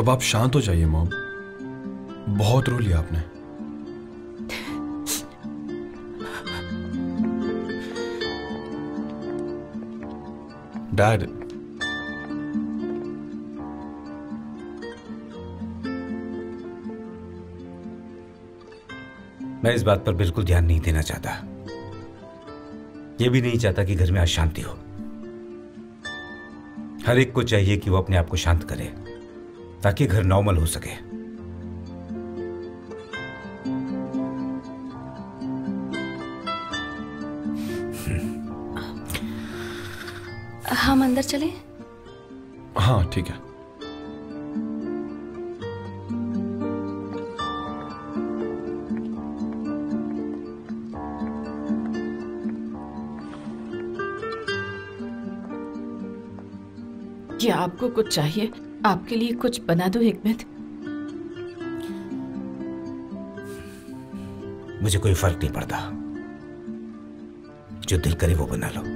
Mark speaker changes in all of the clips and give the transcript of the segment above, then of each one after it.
Speaker 1: अब आप शांत हो जाइए मॉम, बहुत रो लिया आपने। डैड,
Speaker 2: मैं इस बात पर बिल्कुल ध्यान नहीं देना चाहता। यह भी नहीं चाहता कि घर में अशांति हो। हर एक को चाहिए कि वो अपने आप को शांत करे ताकि घर नॉर्मल हो सके।
Speaker 3: हम अंदर चलें?
Speaker 1: हाँ ठीक है।
Speaker 4: क्या आपको कुछ चाहिए? आपके लिए कुछ बना दो हिकमत?
Speaker 2: मुझे कोई फर्क नहीं पड़ता, जो दिल करे वो बना लो।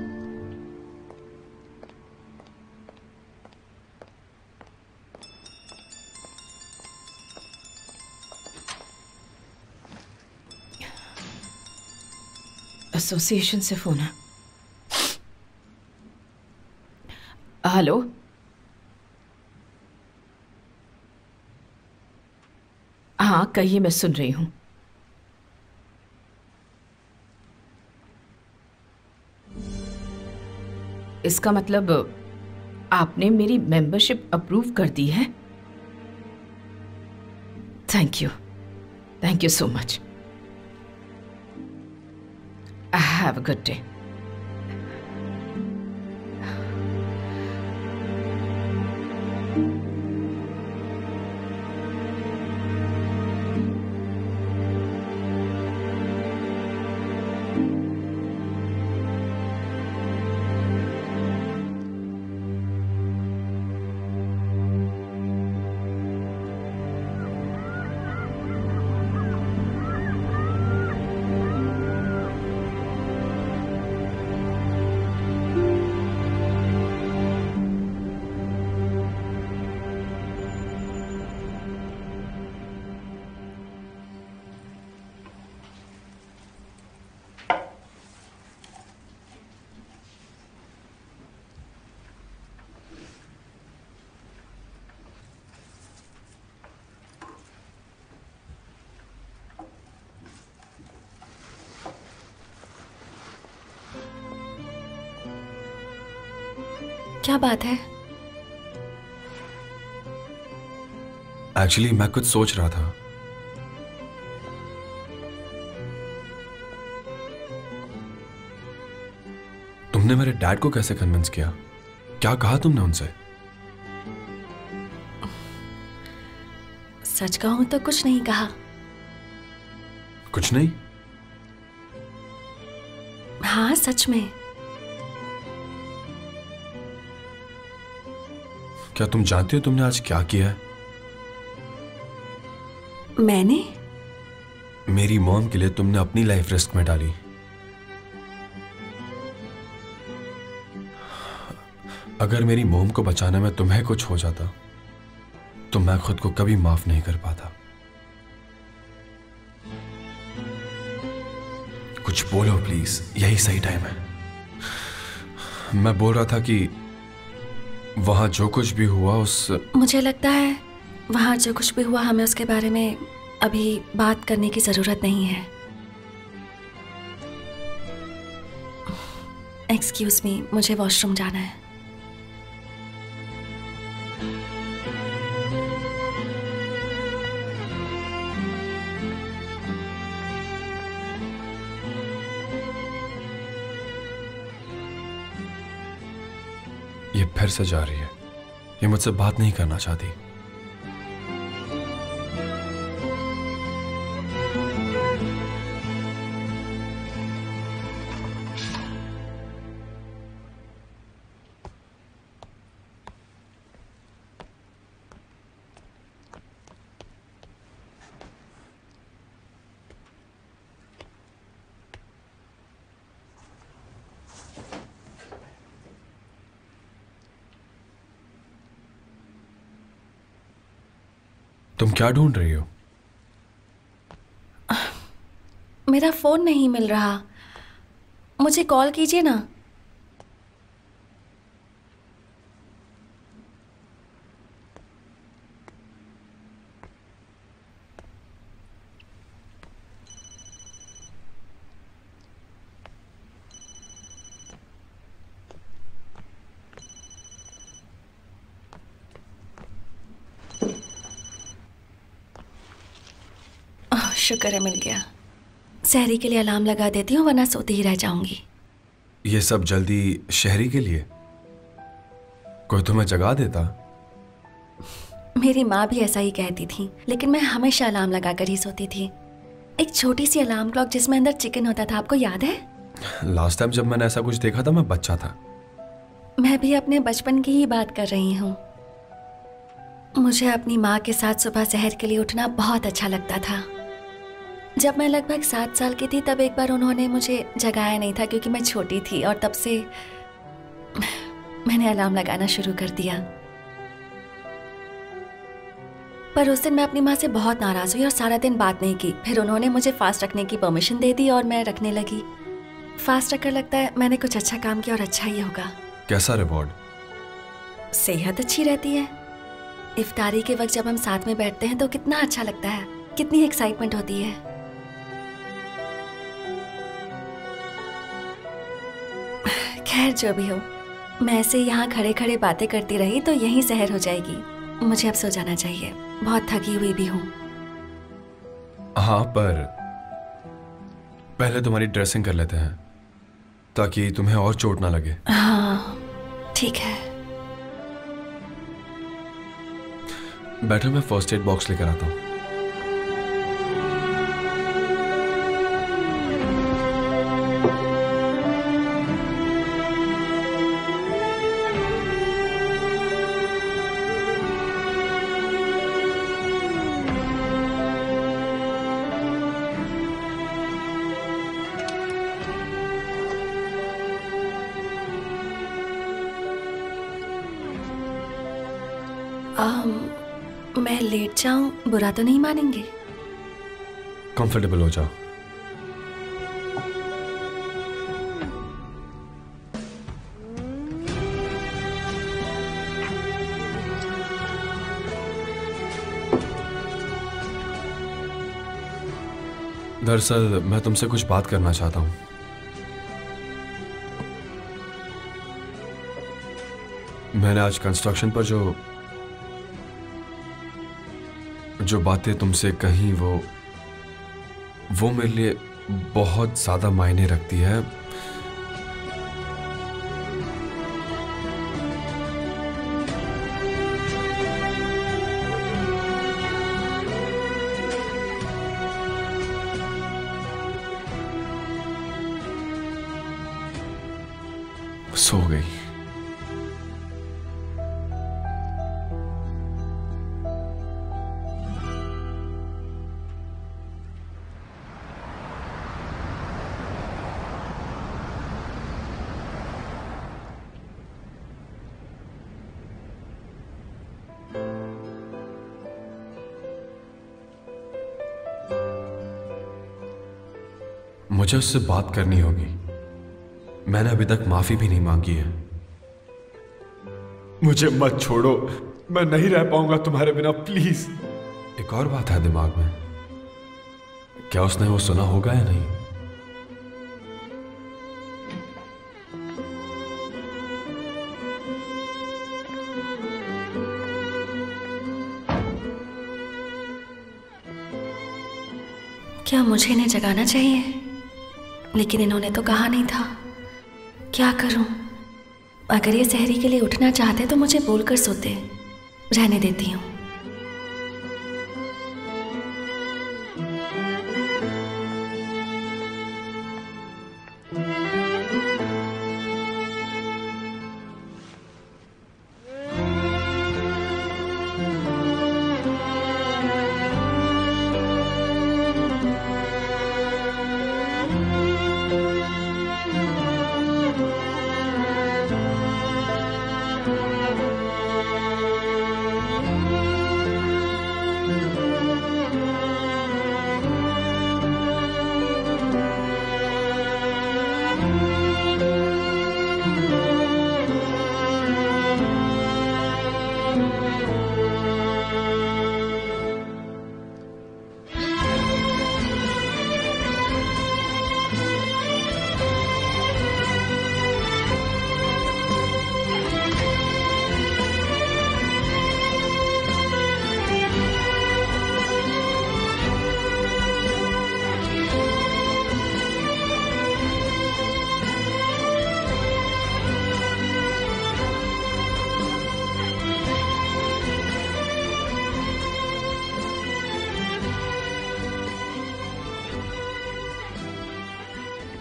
Speaker 4: एसोसिएशन से फोन है। हेलो, हाँ कहिए, मैं सुन रही हूँ। इसका मतलब आपने मेरी मेंबरशिप अप्रूव कर दी है? Thank you so much. Have a good day.
Speaker 3: क्या बात है?
Speaker 1: एक्चुअली मैं कुछ सोच रहा था। तुमने मेरे डैड को कैसे कन्विंस किया? क्या कहा तुमने उनसे?
Speaker 3: सच कहूं तो कुछ नहीं कहा।
Speaker 1: कुछ नहीं?
Speaker 3: हाँ सच में।
Speaker 1: क्या तुम जानती हो तुमने आज क्या किया है?
Speaker 3: मैंने?
Speaker 1: मेरी मॉम के लिए तुमने अपनी लाइफ रिस्क में डाली। अगर मेरी मॉम को बचाने में तुम्हें कुछ हो जाता तो मैं खुद को कभी माफ नहीं कर पाता। कुछ बोलो प्लीज, यही सही टाइम है। मैं बोल रहा था कि वहां जो कुछ भी हुआ उस
Speaker 3: मुझे लगता है वहां जो कुछ भी हुआ हमें उसके बारे में अभी बात करने की जरूरत नहीं है। एक्सक्यूज मी, मुझे वॉशरूम जाना है।
Speaker 1: ये फिर से जा रही है। ये मुझसे बात नहीं करना चाहती। तुम क्या ढूंढ रही हो?
Speaker 3: मेरा फोन नहीं मिल रहा, मुझे कॉल कीजिए ना। शुक्र है मिल गया। शहरी के लिए अलार्म लगा देती हूँ, वरना सोती ही रह जाऊंगी।
Speaker 1: ये सब जल्दी शहरी के लिए? कोई तुम्हें जगा देता?
Speaker 3: मेरी माँ भी ऐसा ही कहती थी, लेकिन मैं हमेशा अलार्म लगा कर ही सोती थी। एक छोटी सी अलार्म क्लॉक जिसमें अंदर चिकन होता था, आपको याद है?
Speaker 1: लास्ट टाइम जब मैंने ऐसा कुछ देखा था मैं बच्चा था।
Speaker 3: मैं भी अपने बचपन की ही बात कर रही हूँ। मुझे अपनी माँ के साथ सुबह शहर के लिए उठना बहुत अच्छा लगता था। जब मैं लगभग 7 साल की थी तब एक बार उन्होंने मुझे जगाया नहीं था, क्योंकि मैं छोटी थी, और तब से मैंने अलार्म लगाना शुरू कर दिया। पर उस दिन मैं अपनी माँ से बहुत नाराज हुई और सारा दिन बात नहीं की। फिर उन्होंने मुझे फास्ट रखने की परमिशन दे दी और मैं रखने लगी। फास्ट रखकर लगता है मैंने कुछ अच्छा काम किया और अच्छा ही होगा।
Speaker 1: कैसा रिवॉर्ड?
Speaker 3: सेहत अच्छी रहती है। इफ्तारी के वक्त जब हम साथ में बैठते हैं तो कितना अच्छा लगता है, कितनी एक्साइटमेंट होती है। खैर जो भी हो, मैं ऐसे यहाँ खड़े खड़े बातें करती रही तो यहीं सहर हो जाएगी। मुझे अब सो जाना चाहिए, बहुत थकी हुई भी हूँ।
Speaker 1: हाँ, पर पहले तुम्हारी ड्रेसिंग कर लेते हैं ताकि तुम्हें और चोट ना लगे।
Speaker 3: हाँ ठीक है।
Speaker 1: बैठो, मैं फर्स्ट एड बॉक्स लेकर आता हूँ।
Speaker 3: मैं लेट जाऊं, बुरा तो नहीं मानेंगे?
Speaker 1: कंफर्टेबल हो जाओ। दरअसल मैं तुमसे कुछ बात करना चाहता हूं। मैंने आज कंस्ट्रक्शन पर जो बातें तुमसे कही वो मेरे लिए बहुत ज्यादा मायने रखती है। सो गई। मुझे उससे बात करनी होगी। मैंने अभी तक माफी भी नहीं मांगी है। मुझे मत छोड़ो, मैं नहीं रह पाऊंगा तुम्हारे बिना, प्लीज। एक और बात है दिमाग में, क्या उसने वो सुना होगा या नहीं?
Speaker 3: क्या मुझे इन्हें जगाना चाहिए? लेकिन इन्होंने तो कहा नहीं था। क्या करूं? अगर ये सहरी के लिए उठना चाहते तो मुझे बोलकर सोते। रहने देती हूँ।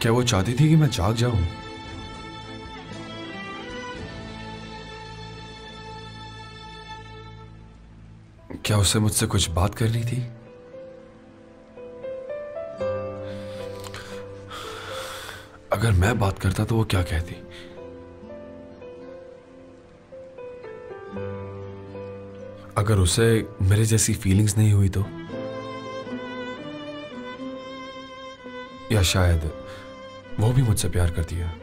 Speaker 1: क्या वो चाहती थी कि मैं जाग जाऊं? क्या उसे मुझसे कुछ बात करनी थी? अगर मैं बात करता तो वो क्या कहती? अगर उसे मेरे जैसी फीलिंग्स नहीं हुई तो? या शायद वो भी मुझसे प्यार करती है।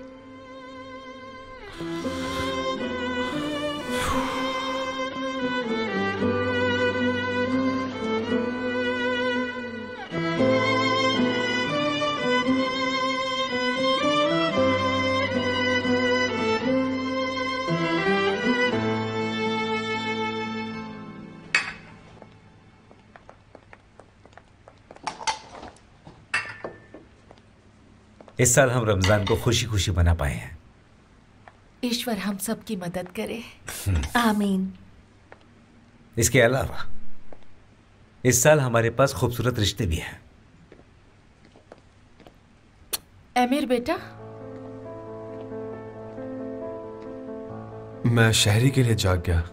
Speaker 2: इस साल हम रमजान को खुशी खुशी मना पाए हैं।
Speaker 4: ईश्वर हम सब की मदद करे।
Speaker 3: आमीन।
Speaker 2: इसके अलावा इस साल हमारे पास खूबसूरत रिश्ते भी हैं।
Speaker 4: एमिर बेटा,
Speaker 1: मैं शहरी के लिए जाग गया।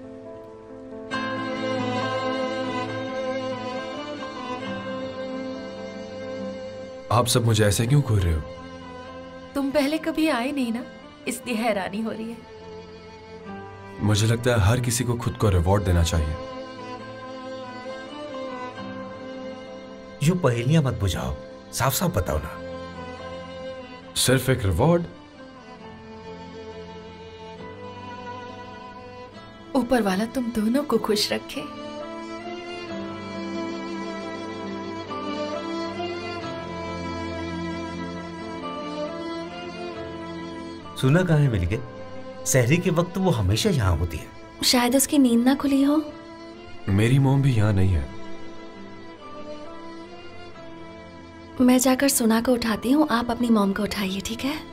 Speaker 1: आप सब मुझे ऐसे क्यों घूर रहे हो?
Speaker 4: तुम पहले कभी आए नहीं ना, इसलिए हैरानी हो रही है।
Speaker 1: मुझे लगता है हर किसी को खुद को रिवॉर्ड देना चाहिए।
Speaker 2: यूं पहेलियां मत बुझाओ, साफ साफ बताओ ना।
Speaker 1: सिर्फ एक रिवॉर्ड?
Speaker 4: ऊपर वाला तुम दोनों को खुश रखे।
Speaker 2: सुना कहाँ है मिल गए? सहरी के वक्त वो हमेशा यहाँ होती है।
Speaker 3: शायद उसकी नींद ना खुली हो।
Speaker 1: मेरी मोम भी यहाँ नहीं है।
Speaker 3: मैं जाकर सुना को उठाती हूँ, आप अपनी मॉम को उठाइए, ठीक है?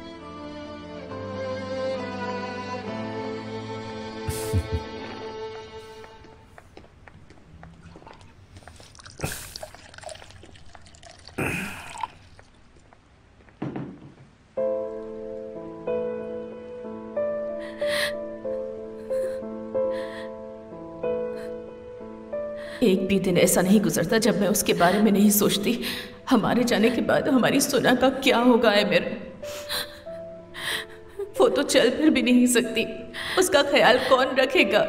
Speaker 4: एक भी दिन ऐसा नहीं गुजरता जब मैं उसके बारे में नहीं सोचती। हमारे जाने के बाद हमारी सुना का क्या होगा एमिर? वो तो चल फिर भी नहीं सकती, उसका ख्याल कौन रखेगा?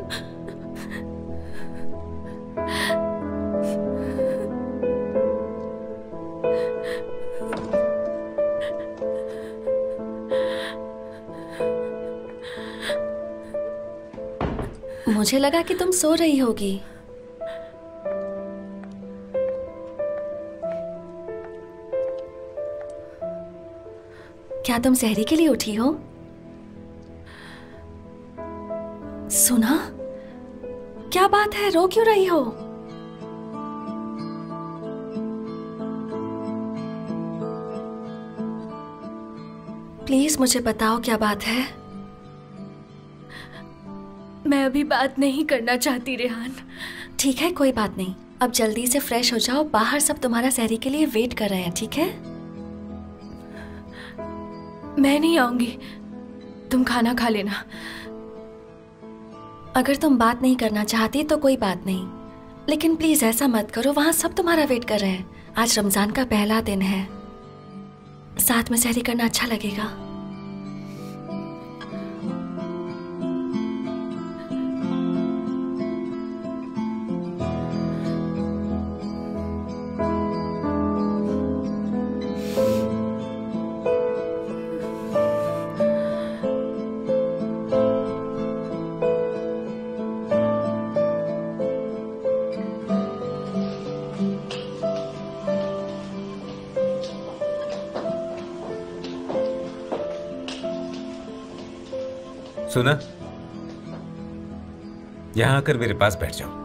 Speaker 3: मुझे लगा कि तुम सो रही होगी। क्या तुम सहरी के लिए उठी हो? सुना, क्या बात है, रो क्यों रही हो? प्लीज मुझे बताओ क्या बात है। मैं अभी बात नहीं करना चाहती रेहान। ठीक है, कोई बात नहीं। अब जल्दी से फ्रेश हो जाओ, बाहर सब तुम्हारा सहरी के लिए वेट कर रहे हैं, ठीक है? मैं नहीं आऊंगी, तुम खाना खा लेना। अगर तुम बात नहीं करना चाहती तो कोई बात नहीं, लेकिन प्लीज ऐसा मत करो, वहां सब तुम्हारा वेट कर रहे हैं। आज रमजान का पहला दिन है, साथ में सहरी करना अच्छा लगेगा।
Speaker 2: सुना, यहां आकर मेरे पास बैठ जाओ।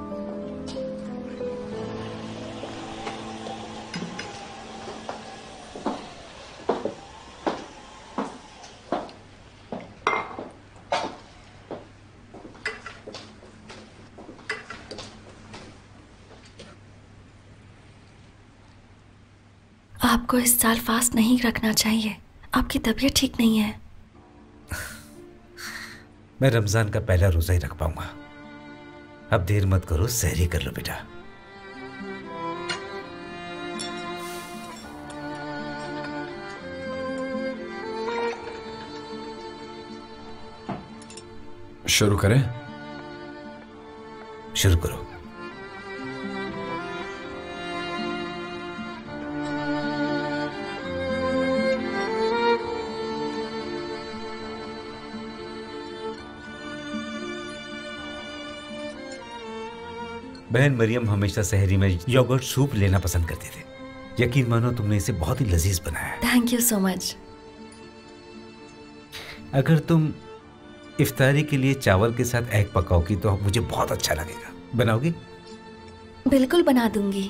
Speaker 3: आपको इस साल फास्ट नहीं रखना चाहिए, आपकी तबीयत ठीक नहीं है।
Speaker 2: मैं रमजान का पहला रोजा ही रख पाऊंगा। अब देर मत करो, सहरी कर लो बेटा।
Speaker 1: शुरू करें?
Speaker 2: शुरू करो। बहन मरियम हमेशा सहरी में योगर्ट सूप लेना पसंद करते थे। यकीन मानो तुमने इसे बहुत ही लजीज बनाया।
Speaker 3: Thank you so much.
Speaker 2: अगर तुम इफ्तारी के लिए चावल के साथ एग पकाओगी तो मुझे बहुत अच्छा लगेगा। बनाओगी?
Speaker 3: बिल्कुल बना दूंगी।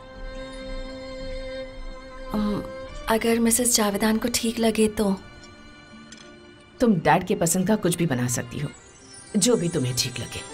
Speaker 3: अगर मिसेस जावेदान को ठीक लगे तो।
Speaker 4: तुम डैड के पसंद का कुछ भी बना सकती हो, जो भी तुम्हें ठीक लगे।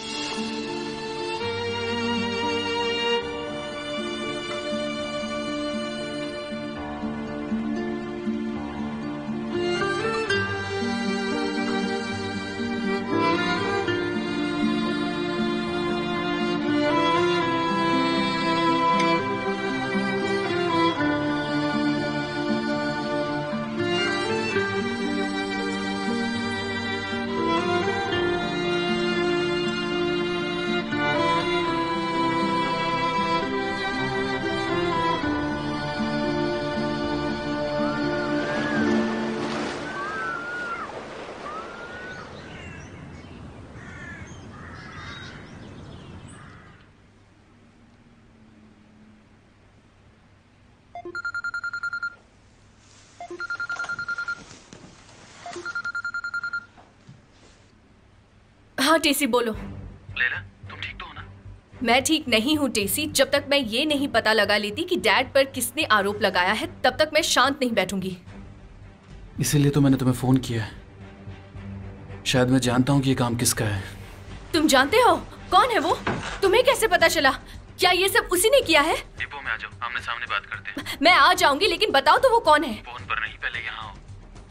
Speaker 5: हाँ टेसी बोलो।
Speaker 6: लैला, तुम ठीक तो हो ना?
Speaker 5: मैं ठीक नहीं हूँ टेसी। जब तक मैं ये नहीं पता लगा लेती कि डैड पर किसने आरोप लगाया है, तब तक मैं शांत नहीं बैठूंगी।
Speaker 6: इसीलिए तो मैंने तुम्हें फोन किया है। शायद मैं जानता हूँ कि ये काम किसका है।
Speaker 5: तुम जानते हो कौन है वो? तुम्हें कैसे पता चला? क्या ये सब उसी ने किया है?
Speaker 6: डिपो में आ जाओ, आमने सामने बात करते हैं।
Speaker 5: मैं आ जाऊंगी, लेकिन बताओ तो वो कौन है?
Speaker 6: फोन पर नहीं, पहले यहाँ आओ।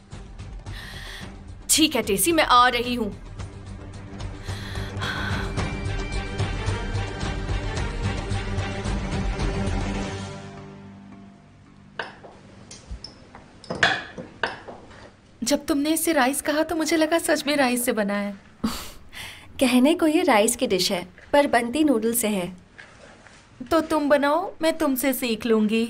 Speaker 5: ठीक है टेसी, मैं आ रही हूँ।
Speaker 4: जब तुमने इससे राइस कहा तो मुझे लगा सच में राइस से बना है।
Speaker 3: कहने को ये राइस की डिश है, पर बनती नूडल से है।
Speaker 4: तो तुम बनाओ, मैं तुमसे सीख लूंगी।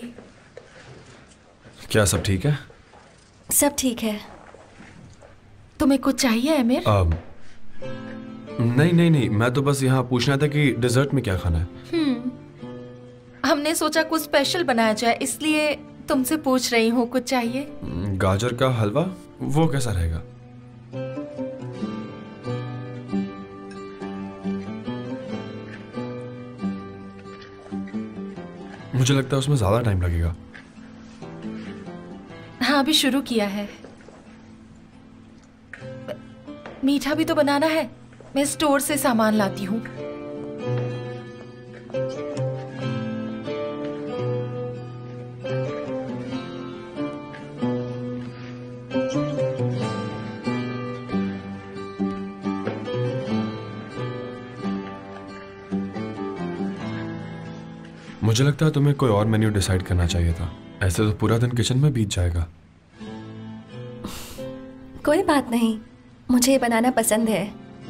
Speaker 1: क्या सब ठीक है?
Speaker 3: सब ठीक है।
Speaker 4: तुम्हें कुछ चाहिए आमिर?
Speaker 1: नहीं नहीं नहीं, मैं तो बस यहाँ पूछना था कि डिजर्ट में क्या खाना है।
Speaker 4: हमने सोचा कुछ स्पेशल बनाया जाए, इसलिए तुमसे पूछ रही हूँ। कुछ चाहिए?
Speaker 1: गाजर का हलवा, वो कैसा रहेगा? मुझे लगता है उसमें ज्यादा टाइम लगेगा।
Speaker 4: हाँ, अभी शुरू किया है। मीठा भी तो बनाना है। मैं स्टोर से सामान लाती हूँ।
Speaker 1: मुझे लगता है तुम्हें कोई और मेन्यू डिसाइड करना चाहिए था। ऐसे तो पूरा दिन किचन में बीत जाएगा।
Speaker 3: कोई बात नहीं, मुझे ये बनाना पसंद है।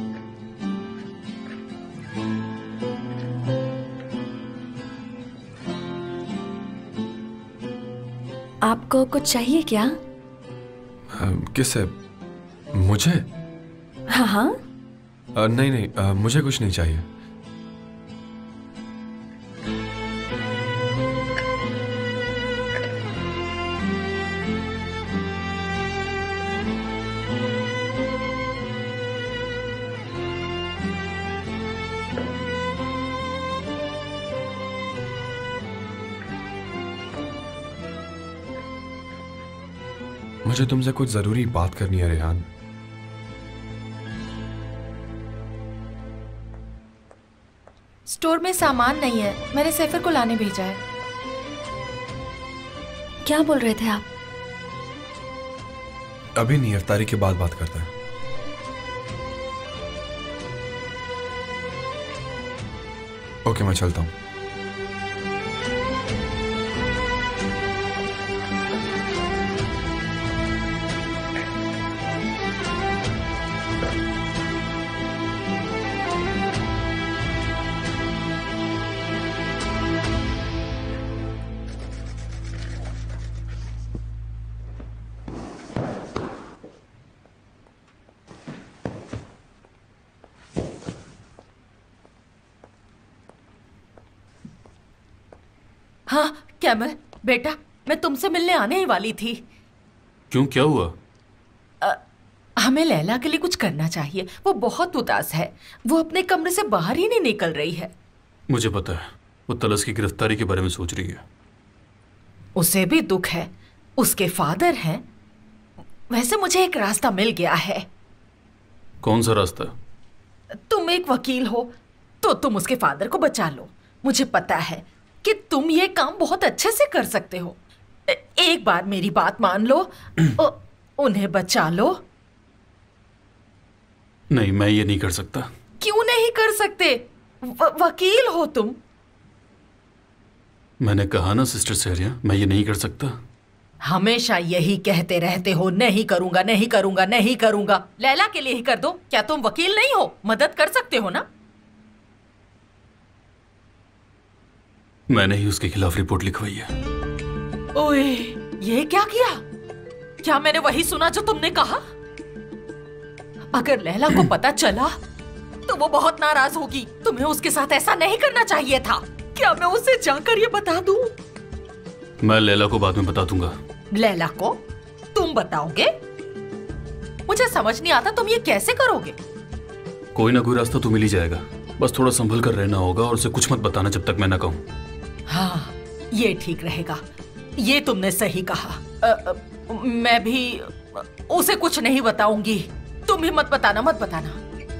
Speaker 3: आपको कुछ चाहिए क्या?
Speaker 1: किससे? मुझे?
Speaker 3: हाँ हाँ।
Speaker 1: नहीं नहीं, मुझे कुछ नहीं चाहिए। मुझे तुमसे कुछ जरूरी बात करनी है रेहान।
Speaker 4: स्टोर में सामान नहीं है, मैंने सैफर को लाने भेजा है।
Speaker 3: क्या बोल रहे थे आप?
Speaker 1: अभी नहीं, इफ्तारी के बाद बात करते हैं। ओके, मैं चलता हूँ।
Speaker 4: हाँ कैमल बेटा, मैं तुमसे मिलने आने ही वाली थी।
Speaker 6: क्यों, क्या हुआ?
Speaker 4: हमें लैला के लिए कुछ करना चाहिए। वो बहुत उदास है, वो अपने कमरे से बाहर ही नहीं निकल रही है।
Speaker 6: मुझे पता है, वो तलस की गिरफ्तारी के बारे में सोच रही है।
Speaker 4: उसे भी दुख है, उसके फादर हैं। वैसे मुझे एक रास्ता मिल गया है।
Speaker 6: कौन सा रास्ता?
Speaker 4: तुम एक वकील हो तो तुम उसके फादर को बचा लो। मुझे पता है कि तुम ये काम बहुत अच्छे से कर सकते हो। एक बार मेरी बात मान लो, उन्हें बचा लो।
Speaker 6: नहीं, मैं ये नहीं कर सकता।
Speaker 4: क्यों नहीं कर सकते? वकील हो तुम।
Speaker 6: मैंने कहा ना सिस्टर सहरिया, मैं ये नहीं कर सकता।
Speaker 4: हमेशा यही कहते रहते हो, नहीं करूंगा, नहीं करूंगा, नहीं करूंगा। लैला के लिए ही कर दो। क्या तुम वकील नहीं हो? मदद कर सकते हो ना?
Speaker 6: मैंने ही उसके खिलाफ रिपोर्ट लिखवाई है।
Speaker 4: ओए, ये क्या किया? क्या मैंने वही सुना जो तुमने कहा? अगर लैला को पता चला तो वो बहुत नाराज होगी। तुम्हें उसके साथ ऐसा नहीं करना चाहिए था। क्या मैं उसे जाकर ये बता दूं?
Speaker 6: मैं लैला को बाद में बता दूंगा।
Speaker 4: लैला को तुम बताओगे? मुझे समझ नहीं आता तुम ये कैसे करोगे?
Speaker 6: कोई ना कोई रास्ता तो मिल ही जाएगा। बस थोड़ा संभल कर रहना होगा और उसे कुछ मत बताना जब तक मैं ना कहूं।
Speaker 4: हाँ, ये ठीक रहेगा। ये तुमने सही कहा। मैं भी उसे कुछ नहीं बताऊंगी। तुम भी मत बताना, मत बताना।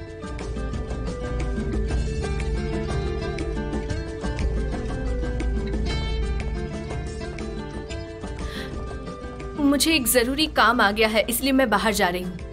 Speaker 5: मुझे एक जरूरी काम आ गया है, इसलिए मैं बाहर जा रही हूँ।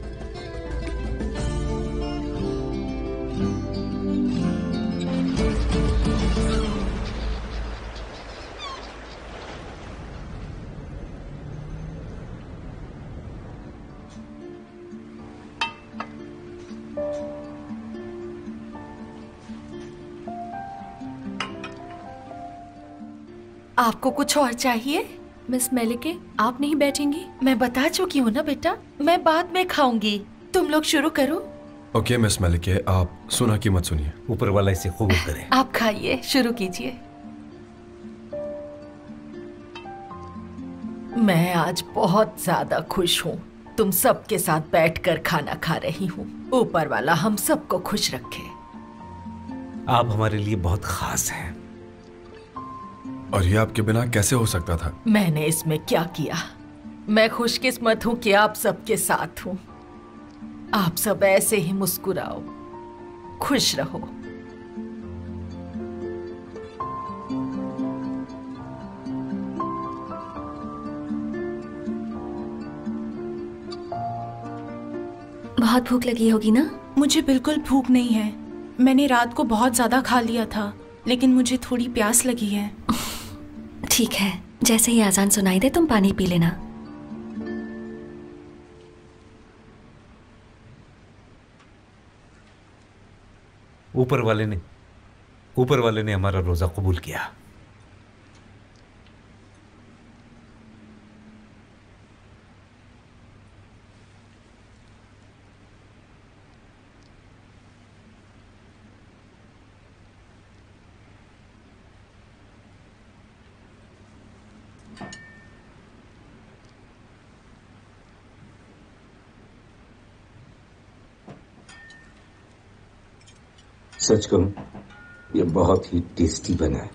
Speaker 4: आपको कुछ और चाहिए?
Speaker 5: मिस मेलिके, आप नहीं बैठेंगी?
Speaker 4: मैं बता चुकी हूँ ना बेटा, मैं बाद में खाऊंगी। तुम लोग शुरू करो।
Speaker 1: ओके मिस मेलिके, आप सुना की मत सुनिए।
Speaker 2: ऊपर वाला इसे कबूल करे।
Speaker 4: आप खाइए, शुरू कीजिए। मैं आज बहुत ज्यादा खुश हूँ। तुम सबके साथ बैठकर खाना खा रही हूँ। ऊपर वाला हम सबको खुश रखे।
Speaker 2: आप हमारे लिए बहुत खास हैं।
Speaker 1: और ये आपके बिना कैसे हो सकता था?
Speaker 4: मैंने इसमें क्या किया? मैं खुशकिस्मत हूँ कि आप सबके साथ हूँ। आप सब ऐसे ही मुस्कुराओ, खुश रहो।
Speaker 3: बहुत भूख लगी होगी ना?
Speaker 7: मुझे बिल्कुल भूख नहीं है। मैंने रात को बहुत ज्यादा खा लिया था, लेकिन मुझे थोड़ी प्यास लगी है।
Speaker 3: ठीक है, जैसे ही आजान सुनाई दे तुम पानी पी लेना।
Speaker 2: ऊपर वाले ने हमारा रोजा कबूल किया।
Speaker 8: सच कहूं, ये बहुत ही टेस्टी बना है।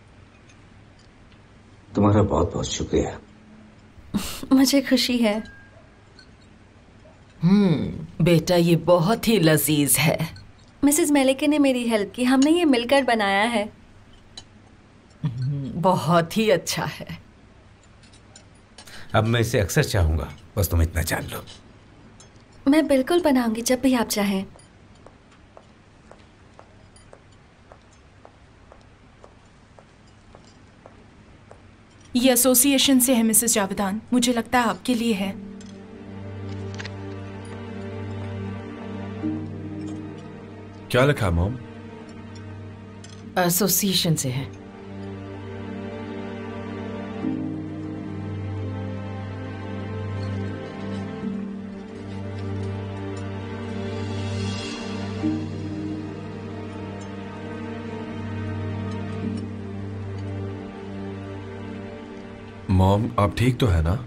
Speaker 8: तुम्हारा बहुत बहुत शुक्रिया।
Speaker 3: मुझे खुशी है।
Speaker 4: बेटा, ये बहुत ही लजीज है।
Speaker 3: मिसेस मेलिके ने मेरी हेल्प की, हमने ये मिलकर बनाया है।
Speaker 4: बहुत ही अच्छा है।
Speaker 2: अब मैं इसे अक्सर चाहूंगा, बस तुम इतना जान लो।
Speaker 3: मैं बिल्कुल बनाऊंगी जब भी आप चाहें।
Speaker 7: ये एसोसिएशन से है मिसेस जावेदान, मुझे लगता है आपके लिए है।
Speaker 1: क्या लिखा है मॉम?
Speaker 4: एसोसिएशन से है।
Speaker 1: मॉम आप ठीक तो है ना?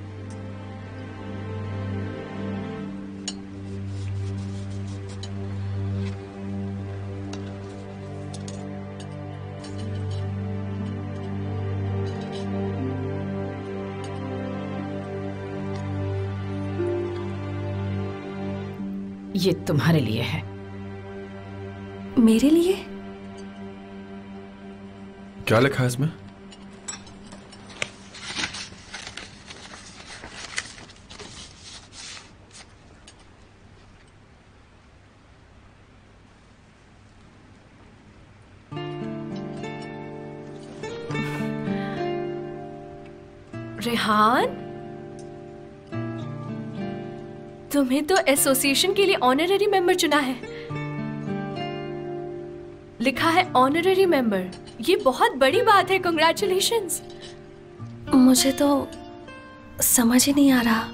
Speaker 4: ये तुम्हारे लिए है।
Speaker 3: मेरे लिए?
Speaker 1: क्या लिखा है इसमें?
Speaker 5: रेहान, तुम्हें तो एसोसिएशन के लिए ऑनररी मेंबर चुना है। लिखा है ऑनररी मेंबर। ये बहुत बड़ी बात है। कांग्रेचुलेशंस।
Speaker 3: मुझे तो समझ ही नहीं आ रहा।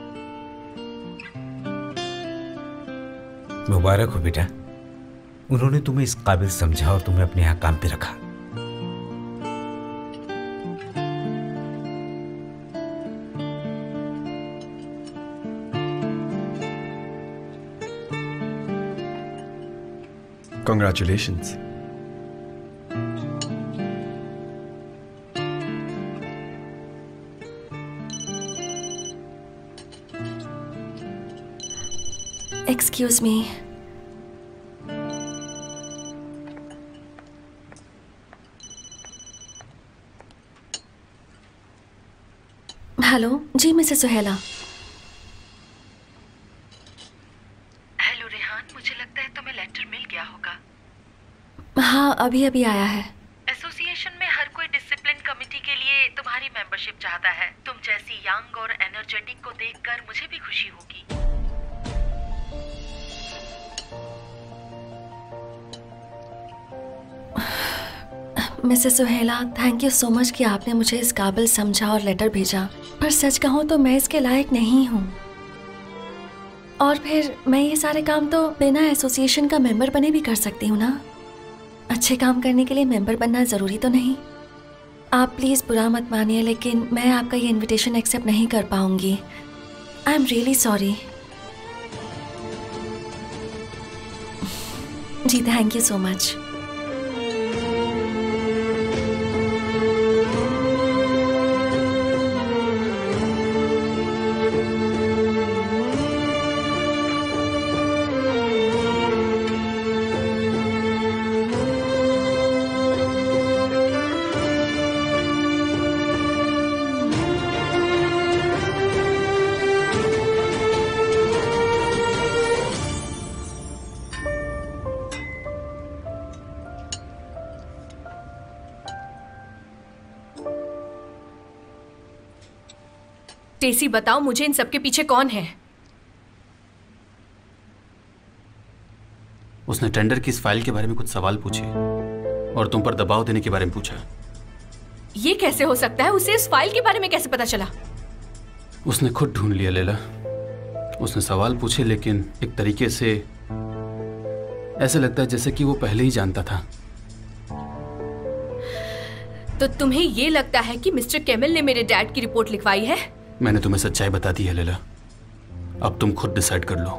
Speaker 2: मुबारक हो बेटा, उन्होंने तुम्हें इस काबिल समझा और तुम्हें अपने यहाँ काम पे रखा।
Speaker 1: Congratulations.
Speaker 3: Excuse me. हेलो जी मिसेस सुहेला।
Speaker 9: हेलो रेहान, मुझे लगता है तुम्हें लेटर मिल गया होगा।
Speaker 3: हाँ अभी अभी आया है।
Speaker 9: एसोसिएशन में हर कोई डिसिप्लिन कमेटी के लिए तुम्हारी मेंबरशिप चाहता है। तुम जैसी यंग और एनर्जेटिक को देखकर मुझे भी खुशी होगी।
Speaker 3: Mrs Suhela, thank you so much कि आपने मुझे इस काबिल समझा और लेटर भेजा। पर सच कहूँ तो मैं इसके लायक नहीं हूँ। और फिर मैं ये सारे काम तो बिना एसोसिएशन का मेंबर बने भी कर सकती हूँ ना। अच्छे काम करने के लिए मेंबर बनना ज़रूरी तो नहीं। आप प्लीज़ बुरा मत मानिए, लेकिन मैं आपका ये इनविटेशन एक्सेप्ट नहीं कर पाऊँगी। I am really sorry. जी thank you so much.
Speaker 5: Tessy, बताओ मुझे इन सबके पीछे कौन है?
Speaker 6: उसने टेंडर की इस फाइल के बारे में कुछ सवाल पूछे और तुम पर दबाव देने के बारे में पूछा।
Speaker 5: ये कैसे हो सकता है? उसे इस फाइल के बारे में कैसे पता चला?
Speaker 6: उसने खुद ढूंढ लिया लैला। उसने सवाल पूछे, लेकिन एक तरीके से ऐसे लगता है जैसे कि वो पहले ही जानता था।
Speaker 5: तो तुम्हें ये लगता है कि मिस्टर केमिल ने मेरे डैड की रिपोर्ट लिखवाई है?
Speaker 6: मैंने तुम्हें सच्चाई बता दी है लैला। अब तुम खुद डिसाइड कर लो।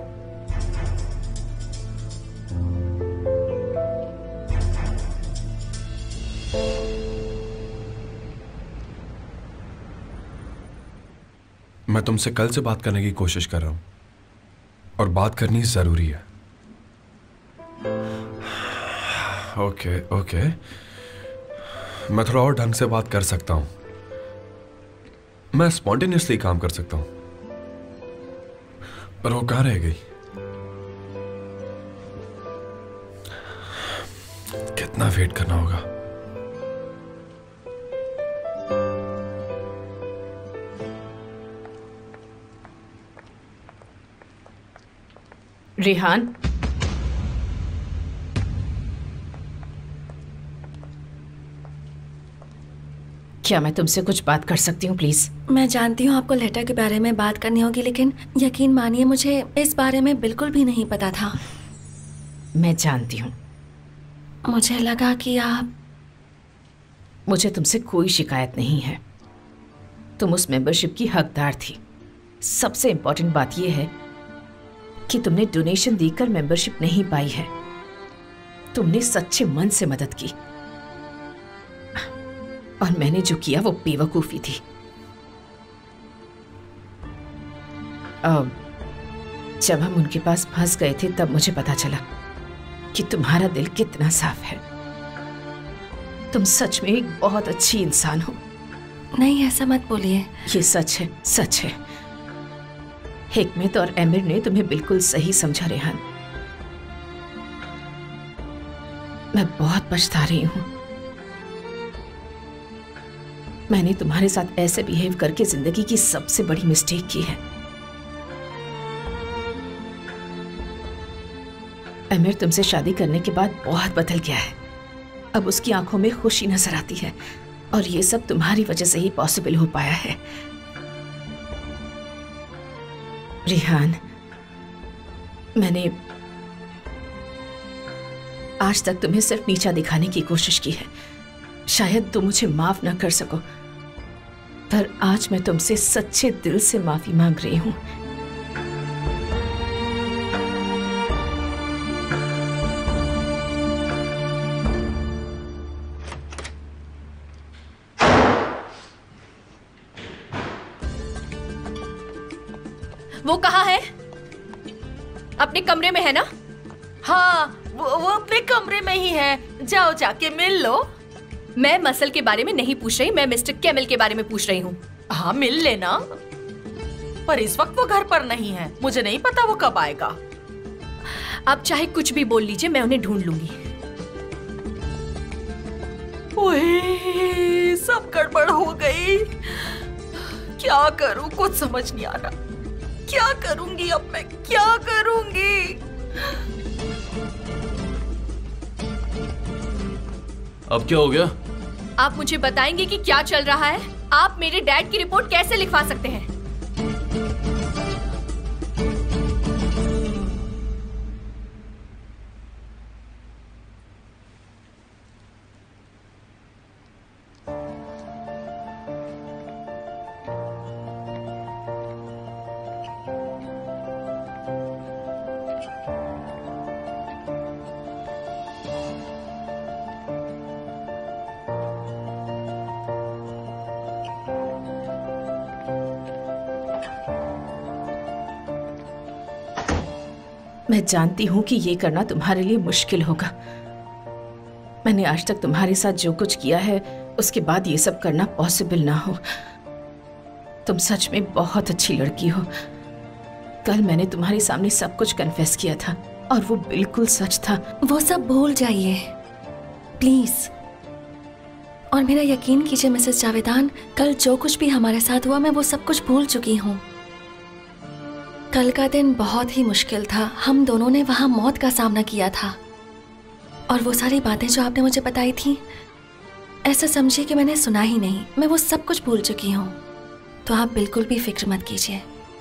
Speaker 1: मैं तुमसे कल से बात करने की कोशिश कर रहा हूं और बात करनी जरूरी है। ओके ओके, मैं थोड़ा और ढंग से बात कर सकता हूं। मैं स्पॉन्टेनियसली काम कर सकता हूं, पर वो कहां रह गई? कितना वेट करना होगा?
Speaker 4: रेहान, क्या मैं तुमसे कुछ बात कर सकती हूँ प्लीज?
Speaker 3: मैं जानती हूँ आपको लेटर के बारे में बात करनी होगी, लेकिन यकीन मानिए मुझे इस बारे में बिल्कुल भी नहीं पता था।
Speaker 4: मैं जानती हूँ।
Speaker 3: मुझे लगा कि आप...
Speaker 4: मुझे तुमसे कोई शिकायत नहीं है। तुम उस मेंबरशिप की हकदार थी। सबसे इंपॉर्टेंट बात यह है कि तुमने डोनेशन देकर मेंबरशिप नहीं पाई है, तुमने सच्चे मन से मदद की, और मैंने जो किया वो बेवकूफी थी। जब हम उनके पास फंस गए थे तब मुझे पता चला कि तुम्हारा दिल कितना साफ है। तुम सच में एक बहुत अच्छी इंसान हो।
Speaker 3: नहीं, ऐसा मत बोलिए।
Speaker 4: ये सच है, सच है। हिकमत और एमिर ने तुम्हें बिल्कुल सही समझा रेहान। मैं बहुत पछता रही हूं। मैंने तुम्हारे साथ ऐसे बिहेव करके जिंदगी की सबसे बड़ी मिस्टेक की है। एमिर तुमसे शादी करने के बाद बहुत बदल गया है। अब उसकी आंखों में खुशी नजर आती है, और ये सब तुम्हारी वजह से ही पॉसिबल हो पाया है। रेहान, मैंने आज तक तुम्हें सिर्फ नीचा दिखाने की कोशिश की है। शायद तुम मुझे माफ ना कर सको, पर आज मैं तुमसे सच्चे दिल से माफी मांग रही हूं।
Speaker 5: वो कहाँ है? अपने कमरे में है ना?
Speaker 4: हाँ, वो अपने कमरे में ही है। जाओ, जाके मिल लो।
Speaker 5: मैं मसल के बारे में नहीं पूछ रही, मैं मिस्टर कैमल के बारे में पूछ रही हूँ।
Speaker 4: हाँ, मिल लेना, पर इस वक्त वो घर पर नहीं है। मुझे नहीं पता वो कब आएगा।
Speaker 5: आप चाहे कुछ भी बोल लीजिए, मैं उन्हें ढूंढ लूंगी।
Speaker 4: ओए, सब गड़बड़ हो गई। क्या करूं, कुछ समझ नहीं आ रहा। क्या करूंगी अब मैं, क्या करूंगी?
Speaker 6: अब क्या हो गया?
Speaker 5: आप मुझे बताएंगे कि क्या चल रहा है? आप मेरे डैड की रिपोर्ट कैसे लिखवा सकते हैं?
Speaker 4: मैं जानती हूं कि ये करना तुम्हारे लिए मुश्किल होगा। मैंने आज तक तुम्हारे साथ जो कुछ किया है उसके बाद ये सब करना पॉसिबल ना हो। तुम सच में बहुत अच्छी लड़की हो। कल मैंने तुम्हारे सामने सब कुछ कन्फेस किया था और वो बिल्कुल सच था।
Speaker 3: वो सब भूल जाइए प्लीज, और मेरा यकीन कीजिए मिसेस जावेदान, कल जो कुछ भी हमारे साथ हुआ मैं वो सब कुछ भूल चुकी हूँ। कल का दिन बहुत ही मुश्किल था। हम दोनों ने वहां मौत का सामना किया था, और वो सारी बातें जो आपने मुझे बताई थी, ऐसा समझिए कि मैंने सुना ही नहीं। मैं वो सब कुछ भूल चुकी हूँ, तो आप बिल्कुल भी फिक्र मत कीजिए।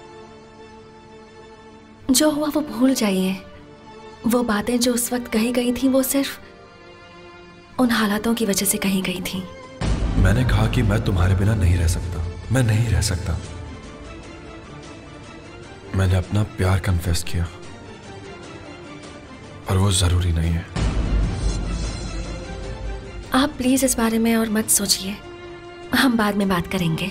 Speaker 3: जो हुआ वो भूल जाइए। वो बातें जो उस वक्त कही गई थी वो सिर्फ उन हालातों की वजह से कही गई थी।
Speaker 1: मैंने कहा कि मैं तुम्हारे बिना नहीं रह सकता। मैं नहीं रह सकता। मैंने अपना प्यार कन्फेस किया, और वो जरूरी नहीं है।
Speaker 3: आप प्लीज इस बारे में और मत सोचिए, हम बाद में बात करेंगे।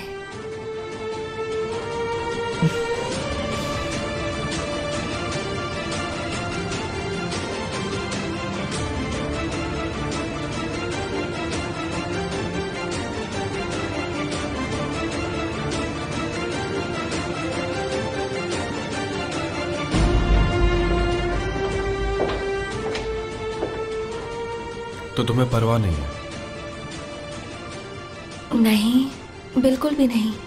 Speaker 1: तो तुम्हें परवाह नहीं है?
Speaker 3: नहीं, बिल्कुल भी नहीं।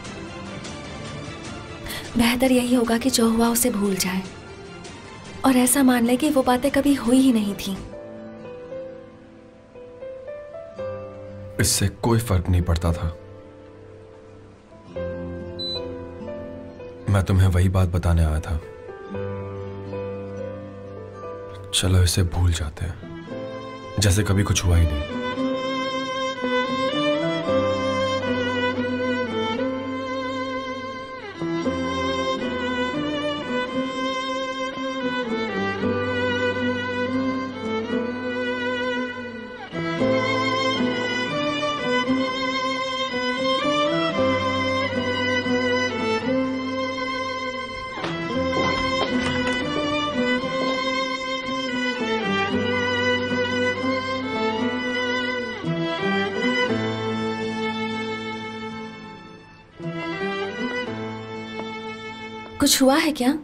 Speaker 3: बेहतर यही होगा कि जो हुआ उसे भूल जाए और ऐसा मान ले कि वो बातें कभी हुई ही नहीं थी।
Speaker 1: इससे कोई फर्क नहीं पड़ता था। मैं तुम्हें वही बात बताने आया था। चलो इसे भूल जाते हैं, जैसे कभी कुछ हुआ ही नहीं।
Speaker 3: कुछ हुआ है क्या?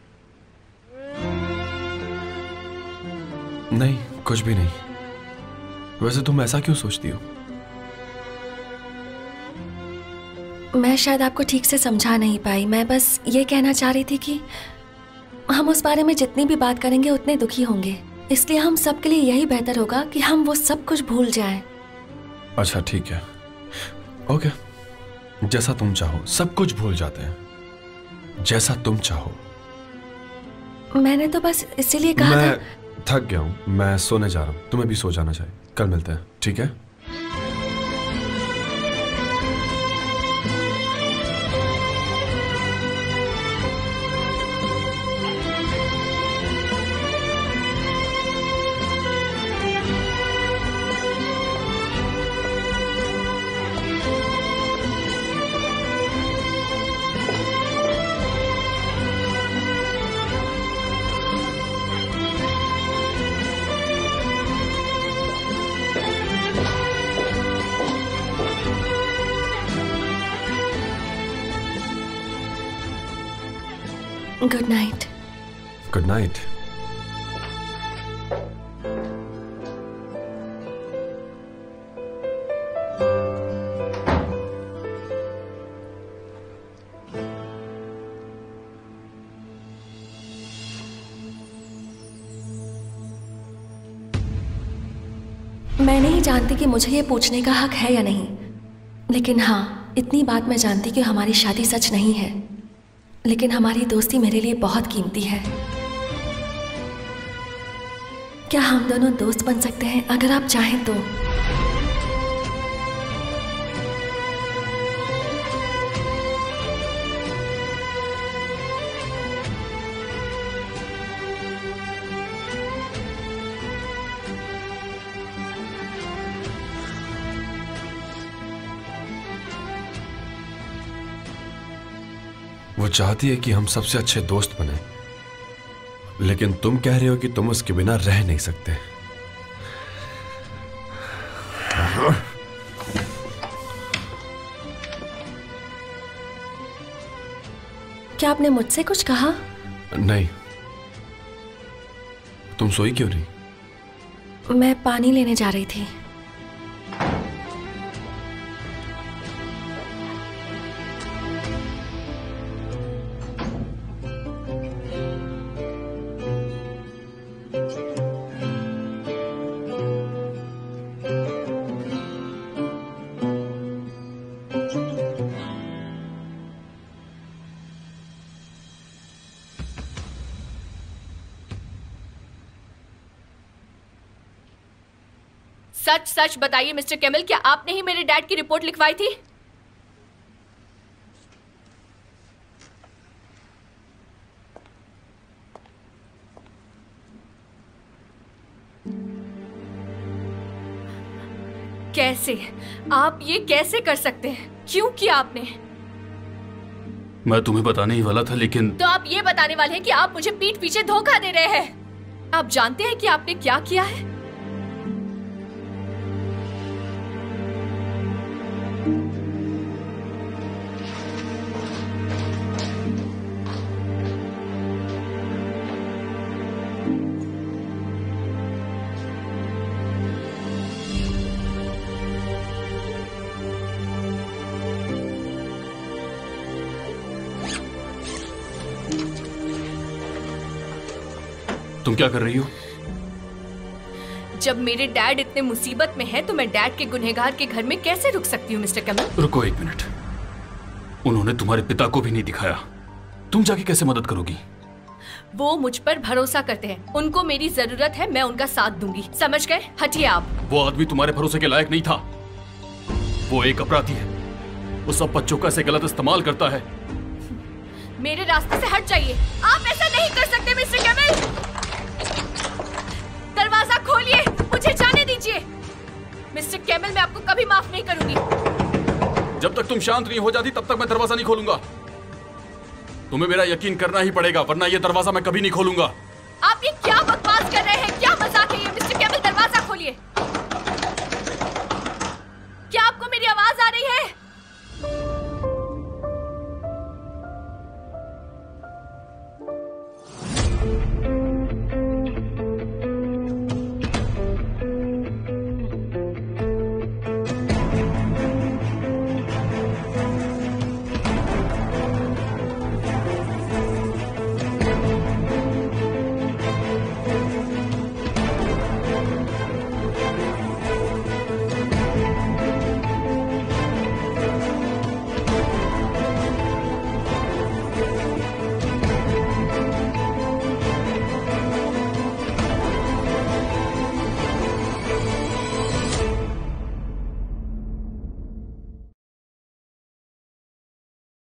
Speaker 1: नहीं, कुछ भी नहीं। वैसे तुम ऐसा क्यों सोचती हो?
Speaker 3: मैं शायद आपको ठीक से समझा नहीं पाई। मैं बस ये कहना चाह रही थी कि हम उस बारे में जितनी भी बात करेंगे उतने दुखी होंगे, इसलिए हम सबके लिए यही बेहतर होगा कि हम वो सब कुछ भूल जाएं।
Speaker 1: अच्छा ठीक है, ओके, जैसा तुम चाहो। सब कुछ भूल जाते हैं, जैसा तुम चाहो।
Speaker 3: मैंने तो बस इसीलिए कहा था।
Speaker 1: मैं थक गया हूं, मैं सोने जा रहा हूं। तुम्हें भी सो जाना चाहिए। कल मिलते हैं, ठीक है?
Speaker 3: Good night.
Speaker 1: Good night.
Speaker 3: मैं नहीं जानती कि मुझे ये पूछने का हक है या नहीं, लेकिन हाँ, इतनी बात मैं जानती कि हमारी शादी सच नहीं है, लेकिन हमारी दोस्ती मेरे लिए बहुत कीमती है। क्या हम दोनों दोस्त बन सकते हैं अगर आप चाहें तो?
Speaker 1: वो चाहती है कि हम सबसे अच्छे दोस्त बने, लेकिन तुम कह रहे हो कि तुम उसके बिना रह नहीं सकते।
Speaker 3: क्या आपने मुझसे कुछ कहा?
Speaker 1: नहीं। तुम सोई क्यों नहीं?
Speaker 3: मैं पानी लेने जा रही थी।
Speaker 5: सच सच बताइए मिस्टर केमिल, क्या आपने ही मेरे डैड की रिपोर्ट लिखवाई थी? कैसे? आप ये कैसे कर सकते हैं? क्यों किया आपने?
Speaker 6: मैं तुम्हें बताने ही वाला था, लेकिन
Speaker 5: तो आप ये बताने वाले हैं कि आप मुझे पीठ पीछे धोखा दे रहे हैं। आप जानते हैं कि आपने क्या किया है?
Speaker 6: तुम क्या कर रही हो?
Speaker 5: जब मेरे डैड इतने मुसीबत में हैं, तो मैं डैड के गुनहगार के घर में कैसे रुक सकती हूँ मिस्टर कैमल?
Speaker 6: रुको एक मिनट। उन्होंने तुम्हारे पिता को भी नहीं दिखाया, तुम जाके कैसे मदद करोगी?
Speaker 5: वो मुझ पर भरोसा करते हैं, उनको मेरी जरूरत है, मैं उनका साथ दूंगी। समझ गए? हटिए आप।
Speaker 6: वो आदमी तुम्हारे भरोसे के लायक नहीं था। वो एक अपराधी है, वो सब बच्चों का ऐसे गलत इस्तेमाल करता है।
Speaker 5: मेरे रास्ते से हट जाइए। आप ऐसा नहीं कर सकते मिस्टर कैमल। दरवाजा खोलिए, मुझे जाने दीजिए। मिस्टर कैमल, मैं आपको कभी माफ नहीं करूंगी।
Speaker 6: जब तक तुम शांत नहीं हो जाती तब तक मैं दरवाजा नहीं खोलूंगा। तुम्हें मेरा यकीन करना ही पड़ेगा, वरना ये दरवाजा मैं कभी नहीं खोलूंगा।
Speaker 5: आप ये क्या बकवास कर रहे हैं? क्या मजाक है